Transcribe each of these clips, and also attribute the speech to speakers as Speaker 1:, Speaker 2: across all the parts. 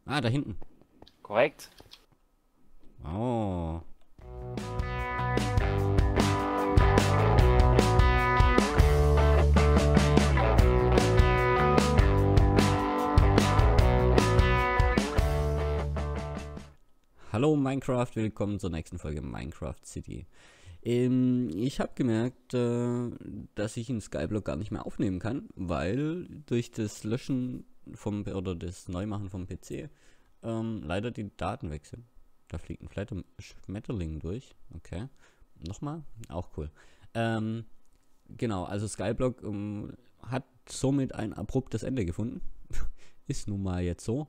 Speaker 1: Ah, da hinten.
Speaker 2: Korrekt.
Speaker 1: Oh. Hallo Minecraft, willkommen zur nächsten Folge Minecraft City. Ich habe gemerkt, dass ich in Skyblock gar nicht mehr aufnehmen kann, weil durch das Löschen oder das Neumachen vom PC leider die Daten weg sind. Da fliegt ein Schmetterling durch. Okay. Nochmal? Auch cool. Genau, also Skyblock hat somit ein abruptes Ende gefunden. Ist nun mal jetzt so.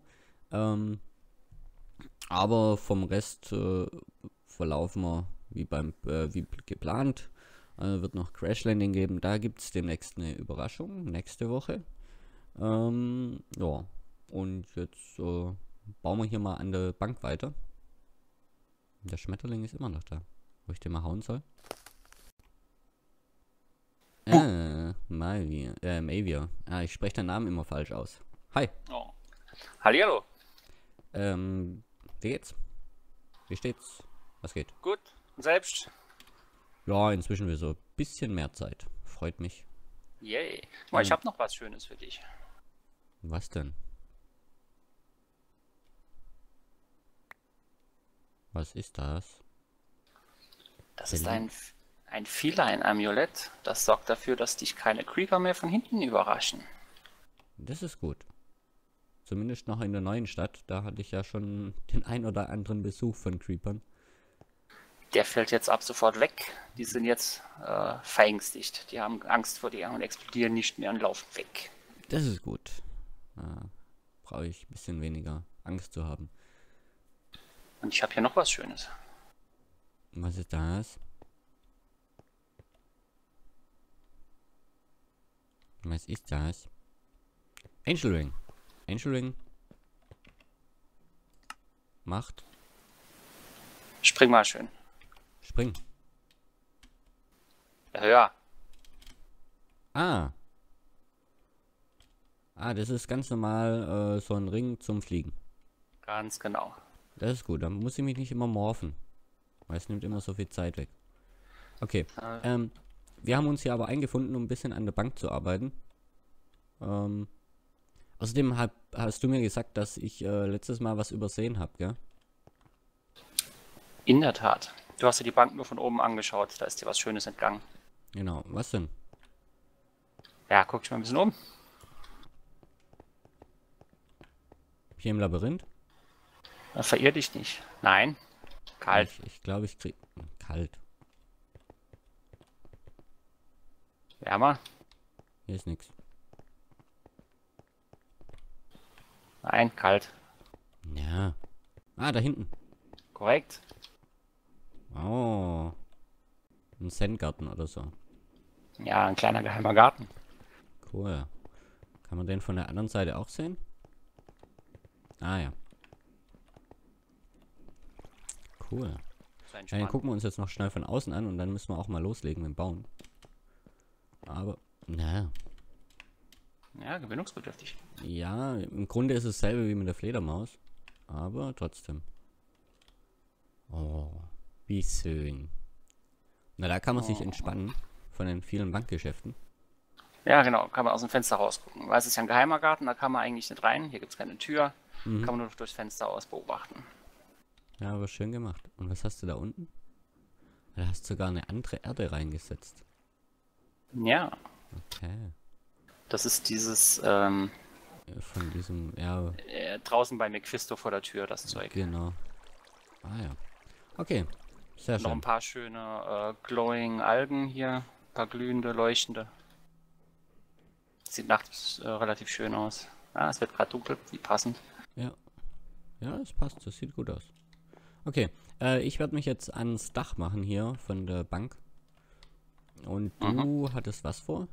Speaker 1: Aber vom Rest verlaufen wir wie geplant. Wird noch Crash Landing geben. Da gibt es demnächst eine Überraschung. Nächste Woche. Ja. Und jetzt bauen wir hier mal an der Bank weiter. Der Schmetterling ist immer noch da. Wo ich den mal hauen soll. Mavia. Ah, ich spreche den Namen immer falsch aus. Hi.
Speaker 2: Oh. Hallihallo.
Speaker 1: Wie geht's? Wie steht's? Was geht?
Speaker 2: Gut. Und selbst?
Speaker 1: Ja, inzwischen wieder so ein bisschen mehr Zeit. Freut mich.
Speaker 2: Yay. Guck mal, ich habe noch was Schönes für dich.
Speaker 1: Was denn? Was ist das?
Speaker 2: Das ist ein Feline-Amulett. Das sorgt dafür, dass dich keine Creeper mehr von hinten überraschen.
Speaker 1: Das ist gut. Zumindest noch in der neuen Stadt. Da hatte ich ja schon den ein oder anderen Besuch von Creepern.
Speaker 2: Der fällt jetzt ab sofort weg. Die sind jetzt verängstigt. Die haben Angst vor dir und explodieren nicht mehr und laufen weg.
Speaker 1: Das ist gut. Brauche ich ein bisschen weniger Angst zu haben.
Speaker 2: Und ich habe hier noch was Schönes.
Speaker 1: Was ist das? Was ist das? Angel Ring. Angel Ring macht
Speaker 2: Spring mal schön.
Speaker 1: Spring.
Speaker 2: Ja, höher.
Speaker 1: Ah. Ah, das ist ganz normal so ein Ring zum Fliegen.
Speaker 2: Ganz genau.
Speaker 1: Das ist gut, dann muss ich mich nicht immer morphen. Weil es nimmt immer so viel Zeit weg. Okay. Wir haben uns hier aber eingefunden, um ein bisschen an der Bank zu arbeiten. Außerdem hast du mir gesagt, dass ich letztes Mal was übersehen habe, gell?
Speaker 2: In der Tat. Du hast dir die Bank nur von oben angeschaut. Da ist dir was Schönes entgangen.
Speaker 1: Genau. Was denn?
Speaker 2: Ja, guck dich mal ein bisschen um.
Speaker 1: Hier im Labyrinth?
Speaker 2: Verirr dich nicht. Nein. Kalt.
Speaker 1: Ich glaube, ich krieg... Kalt.
Speaker 2: Wärmer.
Speaker 1: Hier ist nichts.
Speaker 2: Nein, kalt.
Speaker 1: Ja. Ah, da hinten.
Speaker 2: Korrekt.
Speaker 1: Oh. Ein Zen-Garten oder so.
Speaker 2: Ja, ein kleiner geheimer Garten.
Speaker 1: Cool. Kann man den von der anderen Seite auch sehen? Ah ja. Cool.
Speaker 2: So
Speaker 1: Ja, den gucken wir uns jetzt noch schnell von außen an und dann müssen wir auch mal loslegen mit dem Bauen. Aber, na.
Speaker 2: Ja, gewinnungsbedürftig.
Speaker 1: Ja, im Grunde ist es dasselbe wie mit der Fledermaus. Aber trotzdem. Oh, wie schön. Na, da kann man sich entspannen von den vielen Bankgeschäften.
Speaker 2: Ja, genau. Kann man aus dem Fenster rausgucken. Weil es ist ja ein geheimer Garten, da kann man eigentlich nicht rein. Hier gibt es keine Tür. Kann man nur durchs Fenster aus beobachten.
Speaker 1: Ja, aber schön gemacht. Und was hast du da unten? Da hast du sogar eine andere Erde reingesetzt.
Speaker 2: Ja,
Speaker 1: Okay.
Speaker 2: das ist dieses
Speaker 1: Von diesem, ja,
Speaker 2: draußen bei Mephisto vor der Tür, das Zeug.
Speaker 1: genau. Ah ja. Okay. Sehr
Speaker 2: Noch ein
Speaker 1: schön.
Speaker 2: paar schöne glowing Algen hier. Ein paar glühende, leuchtende. Sieht nachts relativ schön aus. Ah, es wird gerade dunkel, wie passend.
Speaker 1: Ja. Ja, es passt. Das sieht gut aus. Okay. Ich werde mich jetzt ans Dach machen hier von der Bank. Und du hattest was vor?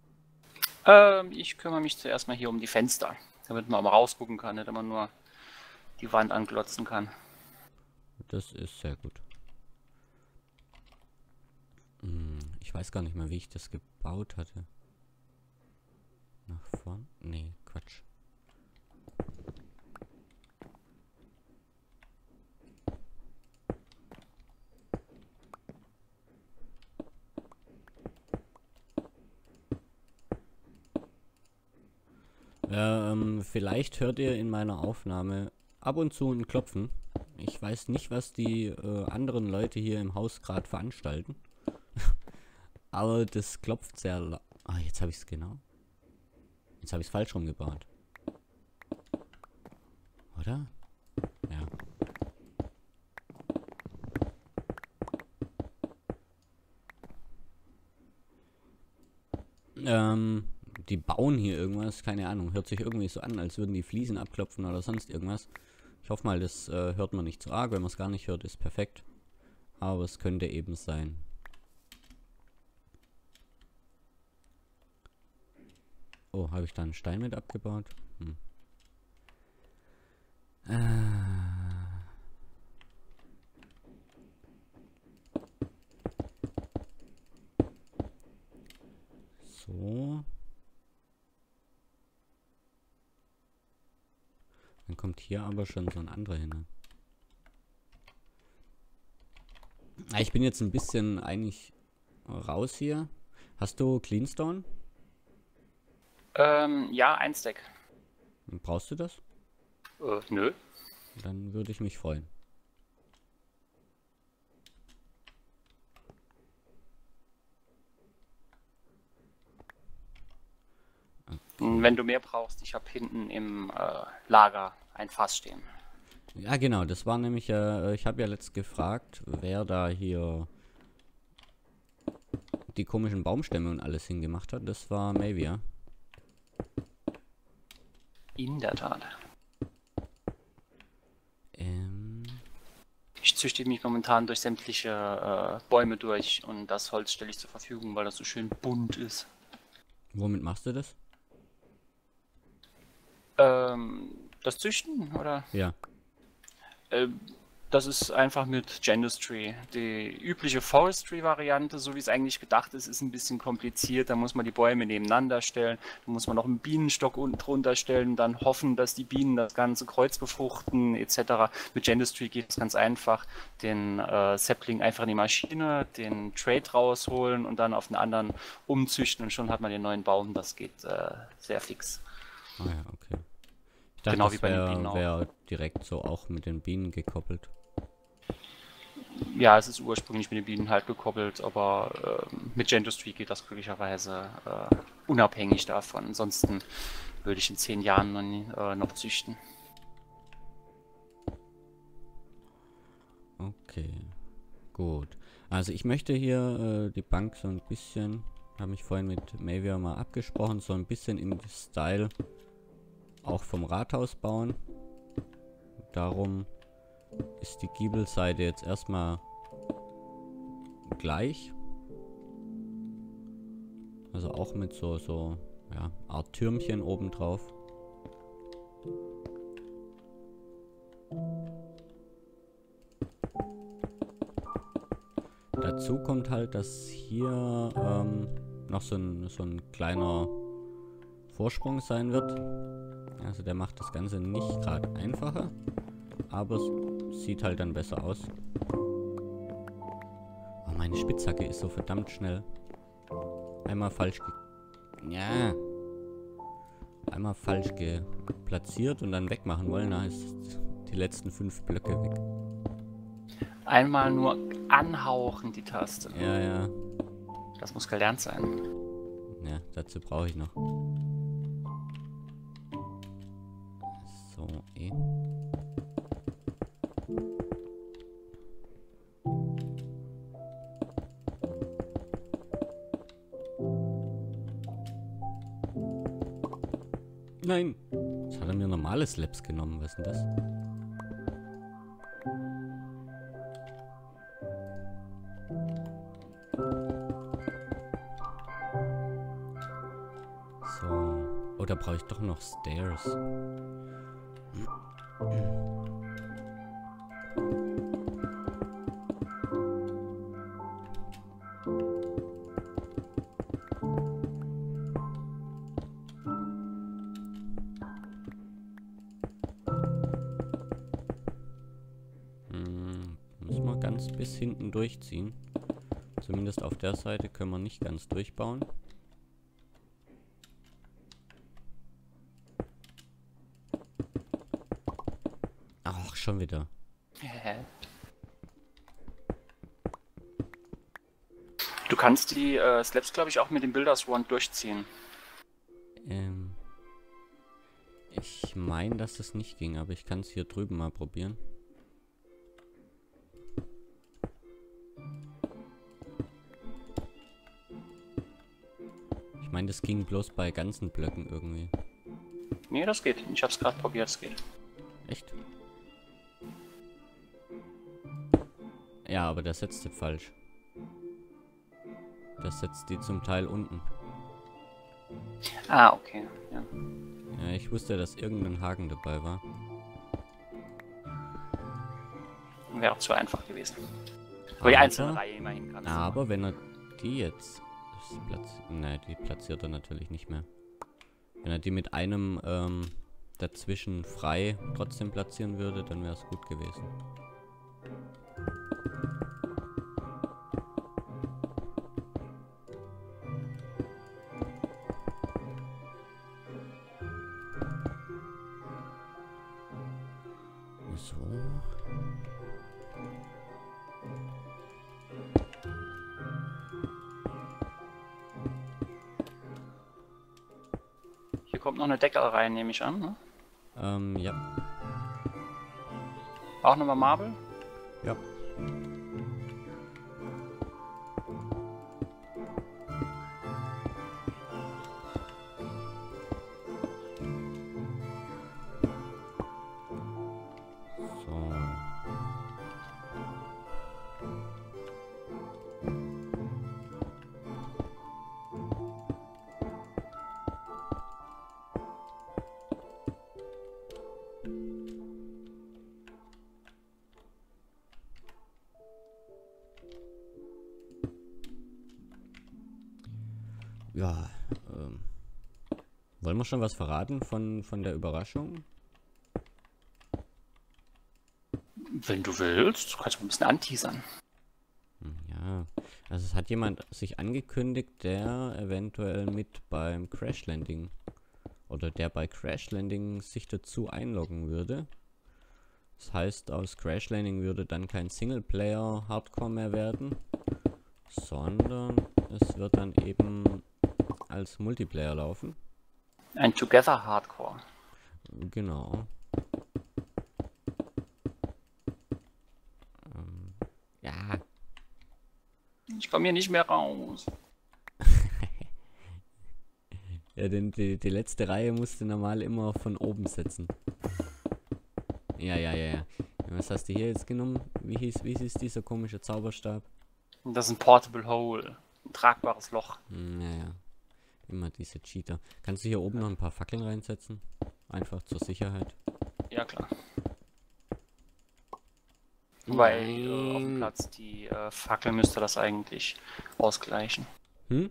Speaker 2: Ich kümmere mich zuerst mal hier um die Fenster, damit man auch mal rausgucken kann, nicht immer nur die Wand anglotzen kann.
Speaker 1: Das ist sehr gut. Ich weiß gar nicht mehr, wie ich das gebaut hatte. Nach vorn? Nee, Quatsch. Vielleicht hört ihr in meiner Aufnahme ab und zu ein Klopfen. Ich weiß nicht, was die anderen Leute hier im Haus gerade veranstalten. Aber das klopft sehr laut. Ah, jetzt habe ich es genau. Jetzt habe ich es falsch rumgebaut. Oder? Ja. Die bauen hier irgendwas, keine Ahnung. Hört sich irgendwie so an, als würden die Fliesen abklopfen oder sonst irgendwas. Ich hoffe mal, das hört man nicht zu arg. Wenn man es gar nicht hört, ist perfekt. Aber es könnte eben sein. Oh, habe ich da einen Stein mit abgebaut? Hm. So. Dann kommt hier aber schon so ein anderer hin. Ich bin jetzt ein bisschen eigentlich raus hier. Hast du Cleanstone?
Speaker 2: Ja, ein Stack.
Speaker 1: Brauchst du das?
Speaker 2: Nö.
Speaker 1: Dann würde ich mich freuen.
Speaker 2: Wenn du mehr brauchst, ich habe hinten im Lager ein Fass stehen.
Speaker 1: Ja, genau, das war nämlich, ich habe ja letzt gefragt, wer da hier die komischen Baumstämme und alles hingemacht hat. Das war Mavia.
Speaker 2: In der Tat. Ich züchte mich momentan durch sämtliche Bäume durch und das Holz stelle ich zur Verfügung, weil das so schön bunt ist.
Speaker 1: Womit machst du das?
Speaker 2: Das Züchten, oder?
Speaker 1: Ja.
Speaker 2: Das ist einfach mit Gendustry. Die übliche Forestry-Variante, so wie es eigentlich gedacht ist, ist ein bisschen kompliziert. Da muss man die Bäume nebeneinander stellen. Da muss man noch einen Bienenstock unten drunter stellen, dann hoffen, dass die Bienen das ganze Kreuz befruchten, etc. Mit Gendustry geht es ganz einfach. Den Sapling einfach in die Maschine, den Trait rausholen und dann auf einen anderen umzüchten und schon hat man den neuen Baum. Das geht sehr fix.
Speaker 1: Ah ja, okay. Ich dachte,
Speaker 2: Genau wie
Speaker 1: das
Speaker 2: bei den Bienen auch.
Speaker 1: wäre direkt so auch mit den Bienen gekoppelt.
Speaker 2: Ja, es ist ursprünglich mit den Bienen halt gekoppelt, aber mit Gendustry geht das glücklicherweise unabhängig davon. Ansonsten würde ich in 10 Jahren noch züchten.
Speaker 1: Okay, gut. Also ich möchte hier die Bank so ein bisschen, habe mich vorhin mit Mavia mal abgesprochen, so ein bisschen im Style auch vom Rathaus bauen. Darum ist die Giebelseite jetzt erstmal gleich. Also auch mit so ja, Art Türmchen oben drauf. Dazu kommt halt, dass hier noch so ein kleiner Vorsprung sein wird. Also der macht das Ganze nicht gerade einfacher, aber es sieht halt dann besser aus. Oh, meine Spitzhacke ist so verdammt schnell. Einmal falsch einmal falsch platziert und dann wegmachen wollen, da ist die letzten 5 Blöcke weg.
Speaker 2: Einmal nur anhauchen die Taste.
Speaker 1: Ja, ja.
Speaker 2: Das muss gelernt sein.
Speaker 1: Ja, dazu brauche ich noch. So, Nein! Jetzt hat er mir normale Slabs genommen. Was ist denn das? So. Oh, da brauche ich doch noch Stairs. Müssen wir ganz bis hinten durchziehen. Zumindest auf der Seite können wir nicht ganz durchbauen. Ach, schon wieder.
Speaker 2: Du kannst die Slabs, glaube ich, auch mit dem Builders Wand durchziehen.
Speaker 1: Ich meine, dass das nicht ging, aber ich kann es hier drüben mal probieren. Ich meine, das ging bloß bei ganzen Blöcken irgendwie.
Speaker 2: Nee, das geht. Ich hab's gerade probiert, es geht.
Speaker 1: Echt? Ja, aber der setzt sie falsch. Das setzt die zum Teil unten.
Speaker 2: Ah, okay. Ja.
Speaker 1: Ja, ich wusste, dass irgendein Haken dabei war.
Speaker 2: Wäre auch zu einfach gewesen. Aber die einzelne Reihe immerhin kann es.
Speaker 1: Aber wenn er die jetzt... Ne, die platziert er natürlich nicht mehr. Wenn er die mit einem dazwischen frei trotzdem platzieren würde, dann wäre es gut gewesen. So.
Speaker 2: Hier kommt noch eine Deckel rein, nehme ich an. Ne?
Speaker 1: Ja.
Speaker 2: Auch nochmal Marble?
Speaker 1: Ja. So. Ja, wollen wir schon was verraten von der Überraschung?
Speaker 2: Wenn du willst, du kannst mal ein bisschen anteasern.
Speaker 1: Ja, also es hat jemand sich angekündigt, der eventuell mit beim Crash Landing oder der bei Crash Landing sich dazu einloggen würde. Das heißt, aus Crash Landing würde dann kein Singleplayer Hardcore mehr werden, sondern es wird dann eben als Multiplayer laufen.
Speaker 2: Ein Together Hardcore.
Speaker 1: Genau. Ja.
Speaker 2: Ich komme hier nicht mehr raus.
Speaker 1: Ja, denn die letzte Reihe musste normal immer von oben setzen. Ja. Was hast du hier jetzt genommen? Wie hieß dieser komische Zauberstab?
Speaker 2: Das ist ein Portable Hole. Ein tragbares Loch.
Speaker 1: Ja. Immer diese Cheater. Kannst du hier oben noch ein paar Fackeln reinsetzen? Einfach zur Sicherheit.
Speaker 2: Ja, klar. Wobei auf dem Platz die Fackel müsste das eigentlich ausgleichen.
Speaker 1: Hm?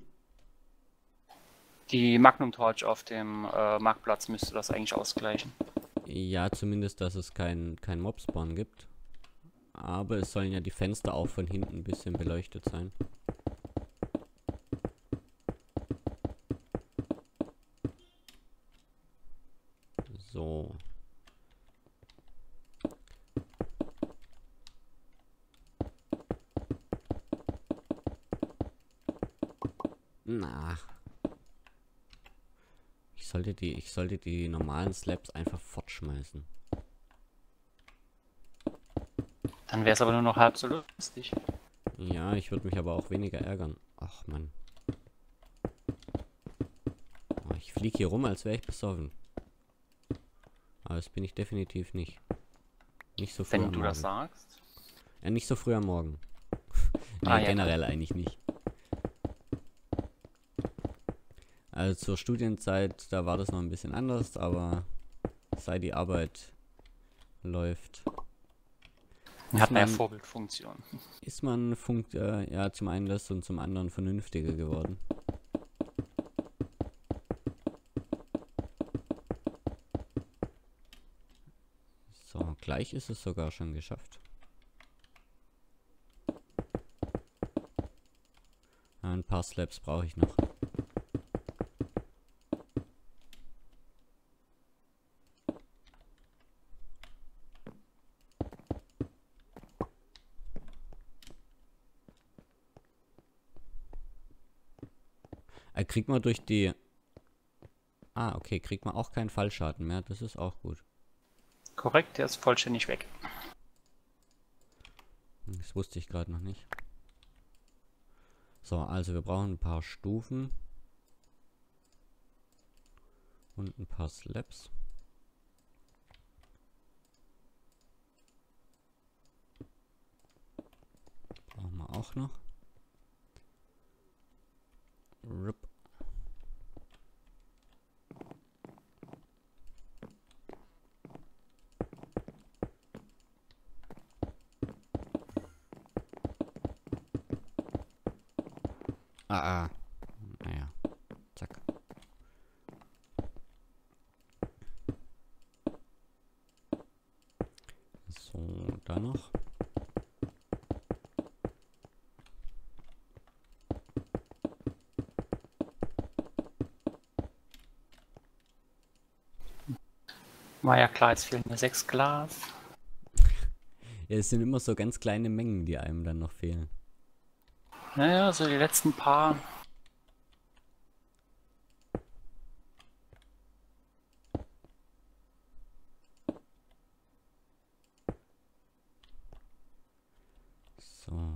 Speaker 2: Die Magnum Torch auf dem Marktplatz müsste das eigentlich ausgleichen.
Speaker 1: Ja, zumindest, dass es kein Mob-Spawn gibt. Aber es sollen ja die Fenster auch von hinten ein bisschen beleuchtet sein. So. Na. Ich sollte die normalen Slabs einfach fortschmeißen.
Speaker 2: Dann wäre es aber nur noch halb so lustig.
Speaker 1: Ja, ich würde mich aber auch weniger ärgern. Ach Mann. Oh, ich fliege hier rum, als wäre ich besoffen. Aber das bin ich definitiv nicht. Nicht so früh am
Speaker 2: Wenn du
Speaker 1: Morgen.
Speaker 2: das sagst.
Speaker 1: Ja, nicht so früh am Morgen. Nee,
Speaker 2: Ah, ja,
Speaker 1: generell eigentlich nicht. Also zur Studienzeit, da war das noch ein bisschen anders, aber seit die Arbeit läuft,
Speaker 2: Hat man ja Vorbildfunktion.
Speaker 1: ist man ja zum einen das und zum anderen vernünftiger geworden. So, gleich ist es sogar schon geschafft. Ein paar Slabs brauche ich noch. Kriegt man durch die... Ah, okay, kriegt man auch keinen Fallschaden mehr. Das ist auch gut.
Speaker 2: Korrekt, der ist vollständig weg.
Speaker 1: Das wusste ich gerade noch nicht. So, also wir brauchen ein paar Stufen. Und ein paar Slabs. Brauchen wir auch noch. Rip. Ah. Naja. Zack. So, da noch.
Speaker 2: War ja klar, jetzt fehlen mir 6 Glas.
Speaker 1: Ja, es sind immer so ganz kleine Mengen, die einem dann noch fehlen.
Speaker 2: Naja, so die letzten paar.
Speaker 1: So.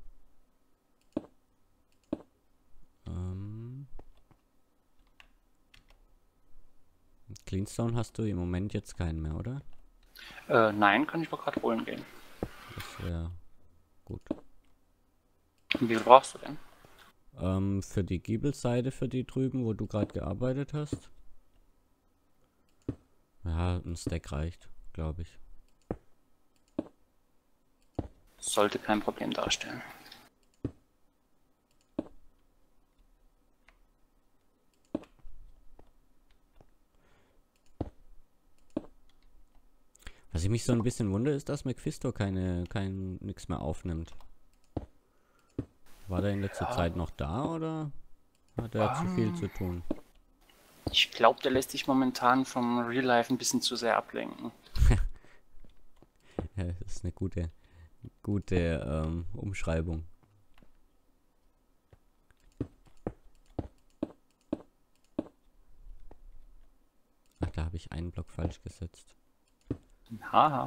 Speaker 1: Cleanstone hast du im Moment jetzt keinen mehr, oder?
Speaker 2: Nein, kann ich mal gerade holen gehen.
Speaker 1: Das wäre gut.
Speaker 2: Und wie viel brauchst du denn?
Speaker 1: Für die Giebelseite, für die drüben, wo du gerade gearbeitet hast. Ja, ein Stack reicht, glaube ich.
Speaker 2: Sollte kein Problem darstellen.
Speaker 1: Was ich mich so ein bisschen wundere, ist, dass Mephisto nichts mehr aufnimmt. War der in letzter Zeit noch da oder hat er zu viel zu tun?
Speaker 2: Ich glaube, der lässt sich momentan vom Real Life ein bisschen zu sehr ablenken.
Speaker 1: Ja, das ist eine gute Umschreibung. Ach, da habe ich einen Block falsch gesetzt.
Speaker 2: Haha.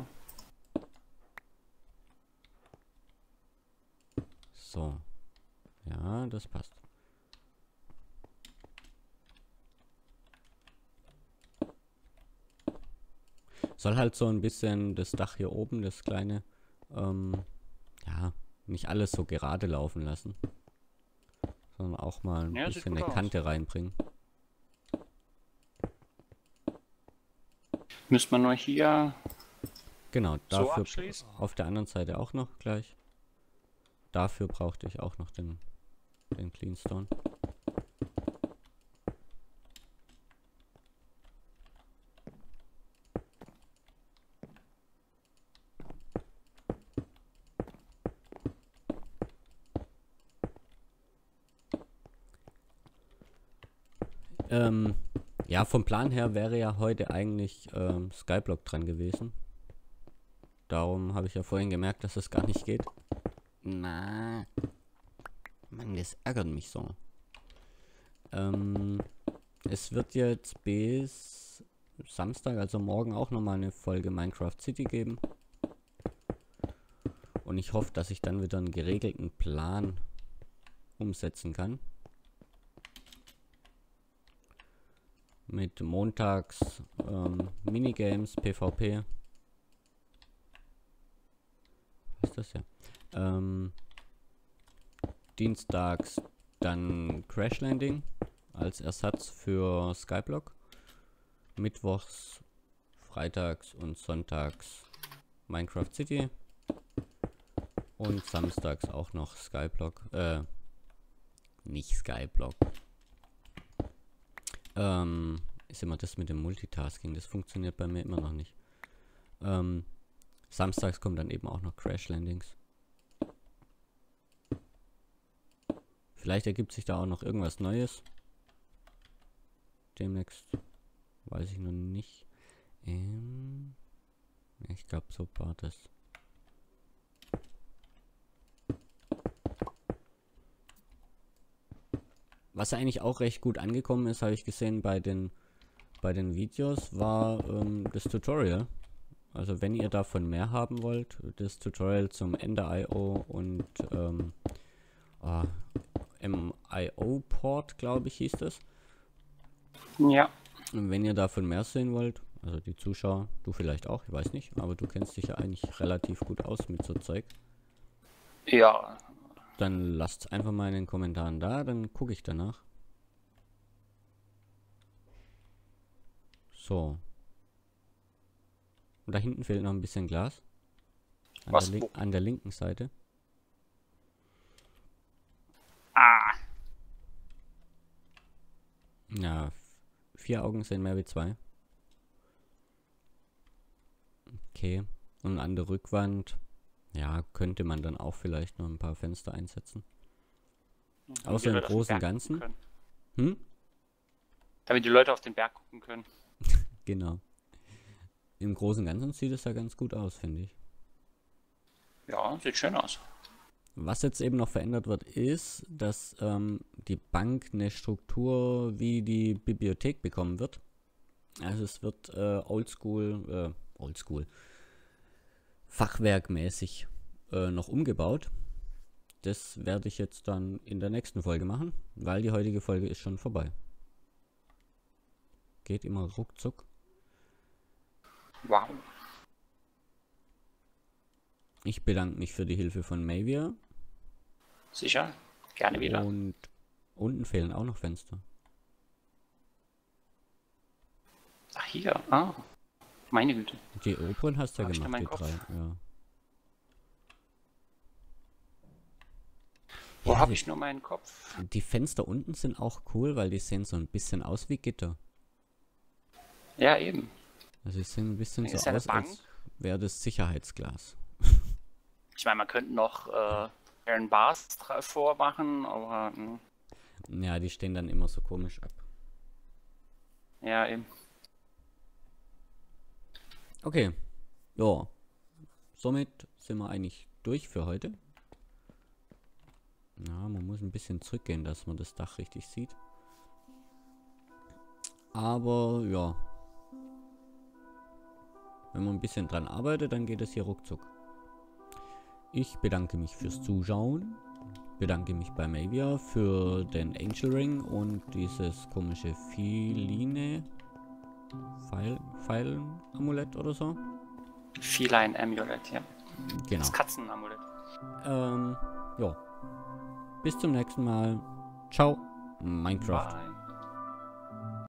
Speaker 1: So. Ja, das passt. Soll halt so ein bisschen das Dach hier oben, das kleine, ja, nicht alles so gerade laufen lassen. Sondern auch mal ein
Speaker 2: Ja, sieht
Speaker 1: bisschen
Speaker 2: gut
Speaker 1: eine
Speaker 2: aus.
Speaker 1: Kante reinbringen.
Speaker 2: Müsste man nur hier
Speaker 1: Genau,
Speaker 2: so
Speaker 1: dafür
Speaker 2: abschließen.
Speaker 1: auf der anderen Seite auch noch gleich. Dafür brauchte ich auch noch den Cleanstone. Ja, vom Plan her wäre ja heute eigentlich Skyblock dran gewesen. Darum habe ich ja vorhin gemerkt, dass es gar nicht geht. Na, Mann, das ärgert mich so. Es wird jetzt bis Samstag, also morgen, auch nochmal eine Folge Minecraft City geben. Und ich hoffe, dass ich dann wieder einen geregelten Plan umsetzen kann. Mit montags Minigames, PvP. Was ist das ja? Dienstags dann Crash Landing als Ersatz für Skyblock. Mittwochs, freitags und sonntags Minecraft City. Und samstags auch noch Skyblock. Nicht Skyblock. Ist immer das mit dem Multitasking. Das funktioniert bei mir immer noch nicht. Samstags kommen dann eben auch noch Crash Landings. Vielleicht ergibt sich da auch noch irgendwas Neues. Demnächst. Weiß ich noch nicht. Ich glaube, so war das. Was eigentlich auch recht gut angekommen ist, habe ich gesehen bei den Videos, war das Tutorial. Also wenn ihr davon mehr haben wollt, das Tutorial zum Ender.io und MIO-Port, glaube ich, hieß das.
Speaker 2: Ja.
Speaker 1: Und wenn ihr davon mehr sehen wollt, also die Zuschauer, du vielleicht auch, ich weiß nicht, aber du kennst dich ja eigentlich relativ gut aus mit so Zeug.
Speaker 2: Ja.
Speaker 1: Dann lasst einfach mal in den Kommentaren da, dann gucke ich danach. So. Und da hinten fehlt noch ein bisschen Glas. An der linken Seite.
Speaker 2: Ah.
Speaker 1: Ja, 4 Augen sehen mehr wie 2. Okay. Und an der Rückwand, ja, könnte man dann auch vielleicht noch ein paar Fenster einsetzen. Außer im Großen und Ganzen.
Speaker 2: Damit die Leute auf den Berg gucken können.
Speaker 1: Genau. Im Großen und Ganzen sieht es ja ganz gut aus, finde ich.
Speaker 2: Ja, sieht schön aus.
Speaker 1: Was jetzt eben noch verändert wird, ist, dass die Bank eine Struktur wie die Bibliothek bekommen wird. Also es wird oldschool, fachwerkmäßig noch umgebaut. Das werde ich jetzt dann in der nächsten Folge machen, weil die heutige Folge ist schon vorbei. Geht immer ruckzuck.
Speaker 2: Wow.
Speaker 1: Ich bedanke mich für die Hilfe von Mavia.
Speaker 2: Sicher, gerne wieder.
Speaker 1: Und unten fehlen auch noch Fenster.
Speaker 2: Ach, hier. Ah, meine Güte.
Speaker 1: Die oberen hast du ja
Speaker 2: Hab ich
Speaker 1: gemacht,
Speaker 2: da
Speaker 1: die
Speaker 2: meinen
Speaker 1: 3. Ja.
Speaker 2: Wo
Speaker 1: Ja,
Speaker 2: habe ich nur meinen Kopf?
Speaker 1: die Fenster unten sind auch cool, weil die sehen so ein bisschen aus wie Gitter.
Speaker 2: Ja, eben.
Speaker 1: Also sie sehen ein bisschen
Speaker 2: Ist
Speaker 1: so
Speaker 2: ja eine
Speaker 1: aus,
Speaker 2: Bank.
Speaker 1: als wäre das Sicherheitsglas.
Speaker 2: Ich meine, man könnte noch Iron Bars vormachen, aber
Speaker 1: Ja, die stehen dann immer so komisch ab.
Speaker 2: ja, eben.
Speaker 1: Okay. Ja. Somit sind wir eigentlich durch für heute. Ja, man muss ein bisschen zurückgehen, dass man das Dach richtig sieht. Aber ja. Wenn man ein bisschen dran arbeitet, dann geht es hier ruckzuck. Ich bedanke mich fürs Zuschauen. Bedanke mich bei Mavia für den Angel Ring und dieses komische Pfeilen-Amulett oder so.
Speaker 2: Feline Amulett, ja.
Speaker 1: Genau.
Speaker 2: Das Katzenamulett.
Speaker 1: Ja. Bis zum nächsten Mal. Ciao, Minecraft.
Speaker 2: Bye.